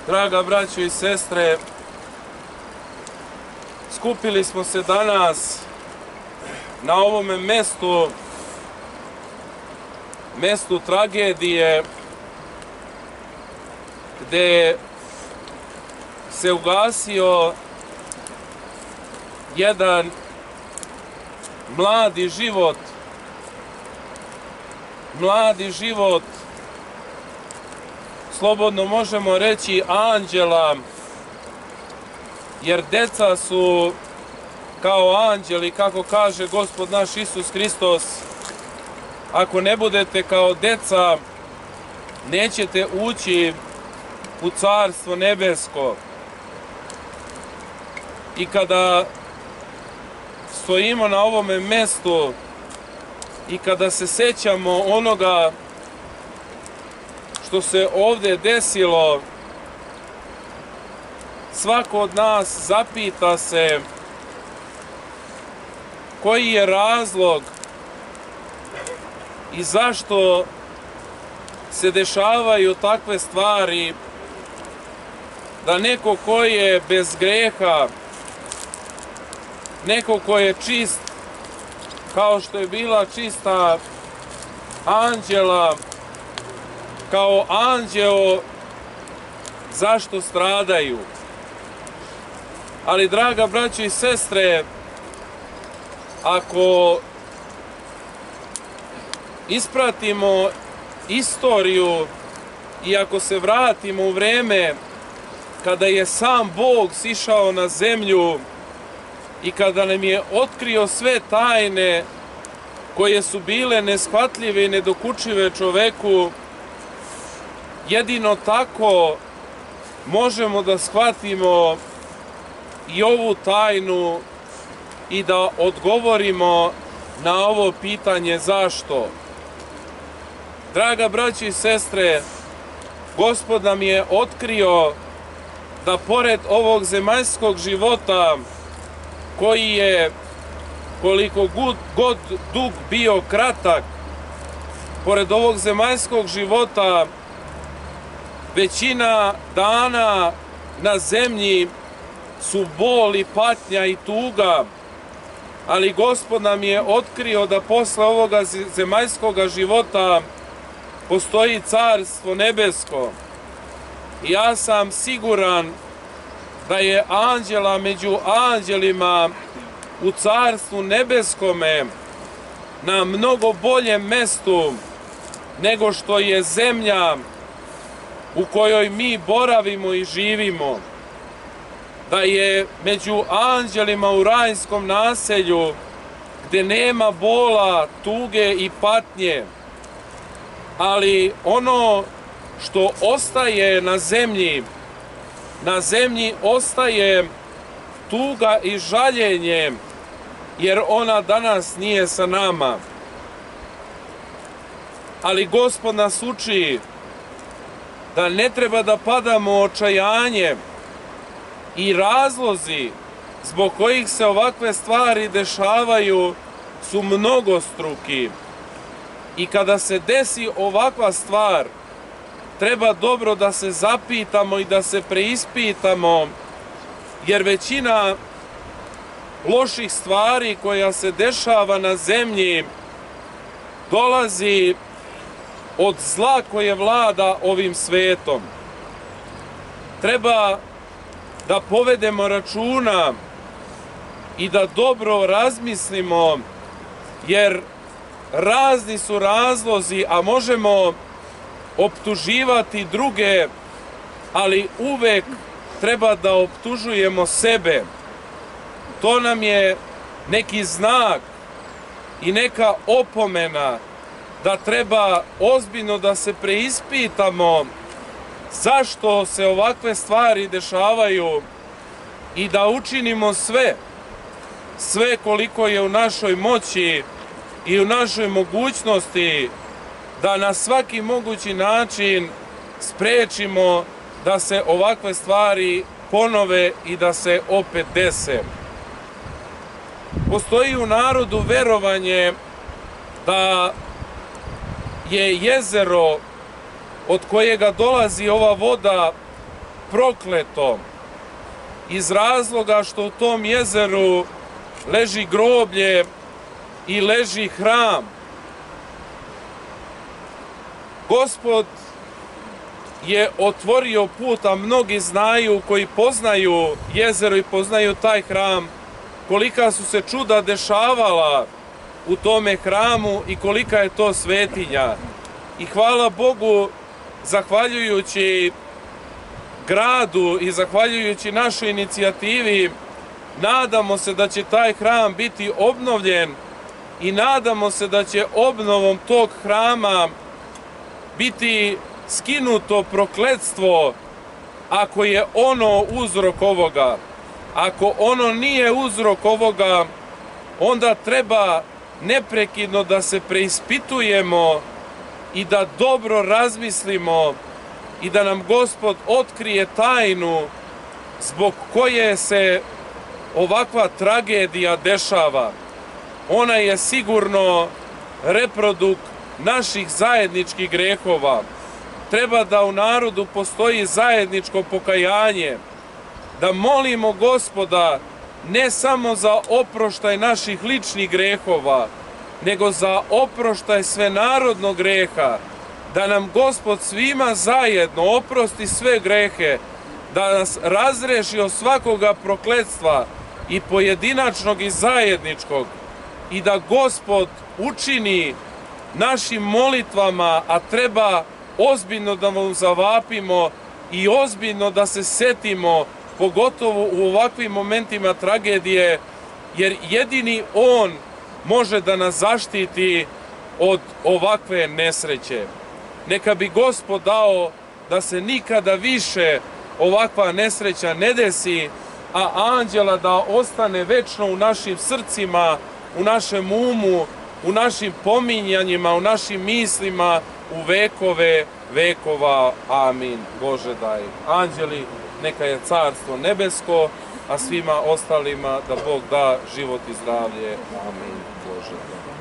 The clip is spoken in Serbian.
Draga braćo i sestre, skupili smo se danas na ovome mestu tragedije, gde se ugasio jedan mladi život, slobodno možemo reći anđela, jer deca su kao anđeli, kako kaže Gospod naš Isus Hristos. Ako ne budete kao deca, nećete ući u Carstvo nebesko. I kada stojimo na ovome mestu i kada se sećamo onoga što se ovdje desilo, svako od nas zapita se koji je razlog i zašto se dešavaju takve stvari, da neko ko je bez greha, neko ko je čist, kao što je bila čista Anđela, kao anđeo, zašto stradaju? Ali, draga braćo i sestre, ako ispratimo istoriju i ako se vratimo u vreme kada je sam Bog sišao na zemlju i kada nam je otkrio sve tajne koje su bile neshvatljive i nedokučive čoveku, jedino tako možemo da shvatimo i ovu tajnu i da odgovorimo na ovo pitanje zašto. Draga braćo i sestre, Gospod nam je otkrio da pored ovog zemaljskog života, koji je koliko god dug bio kratak, pored ovog zemaljskog života, većina dana na zemlji su bol i patnja i tuga, ali Gospod nam je otkrio da posle ovoga zemaljskog života postoji Carstvo nebesko. I ja sam siguran da je anđela među anđelima u Carstvu nebeskome na mnogo boljem mestu nego što je zemlja u kojoj mi boravimo i živimo. Da je među anđelima u rajskom naselju gde nema bola, tuge i patnje. Ali ono što ostaje na zemlji ostaje tuga i žaljenje, jer ona danas nije sa nama. Ali Gospod nas uči da ne treba da padamo u očajanje, i razlozi zbog kojih se ovakve stvari dešavaju su mnogostruki. I kada se desi ovakva stvar, treba dobro da se zapitamo i da se preispitamo, jer većina loših stvari koja se dešava na zemlji dolazi od zla koje vlada ovim svetom. Treba da povedemo računa i da dobro razmislimo, jer razni su razlozi, a možemo optuživati druge, ali uvek treba da optužujemo sebe. To nam je neki znak i neka opomena da treba ozbiljno da se preispitamo zašto se ovakve stvari dešavaju i da učinimo sve koliko je u našoj moći i u našoj mogućnosti, da na svaki mogući način sprečimo da se ovakve stvari ponove i da se opet dese. Postoji u narodu verovanje da je jezero od kojega dolazi ova voda prokleto iz razloga što u tom jezeru leži groblje i leži hram. Gospod je otvorio put, a mnogi znaju, koji poznaju jezero i poznaju taj hram, kolika su se čuda dešavala u tome hramu i kolika je to svetinja. I hvala Bogu, zahvaljujući gradu i zahvaljujući našoj inicijativi, nadamo se da će taj hram biti obnovljen i nadamo se da će obnovom tog hrama biti skinuto prokletstvo ako je ono uzrok ovoga. Ako ono nije uzrok ovoga, onda treba neprekidno da se preispitujemo i da dobro razmislimo i da nam Gospod otkrije tajnu zbog koje se ovakva tragedija dešava. Ona je sigurno reprodukt naših zajedničkih grehova. Treba da u narodu postoji zajedničko pokajanje, da molimo Gospoda ne samo za oproštaj naših ličnih grehova, nego za oproštaj svenarodnog greha, da nam Gospod svima zajedno oprosti sve grehe, da nas razreši od svakoga prokletstva i pojedinačnog i zajedničkog i da Gospod učini našim molitvama, a treba ozbiljno da mu zavapimo i ozbiljno da se setimo, pogotovo u ovakvim momentima tragedije, jer jedini On može da nas zaštiti od ovakve nesreće. Neka bi Gospod dao da se nikada više ovakva nesreća ne desi, a anđela da ostane večno u našim srcima, u našem umu, u našim pominjanjima, u našim mislima, u vekove vekova. Amin. Bože daj. Anđeli, neka je carstvo nebesko, a svima ostalima da Bog da život i zdravlje. Amin. Bože daj.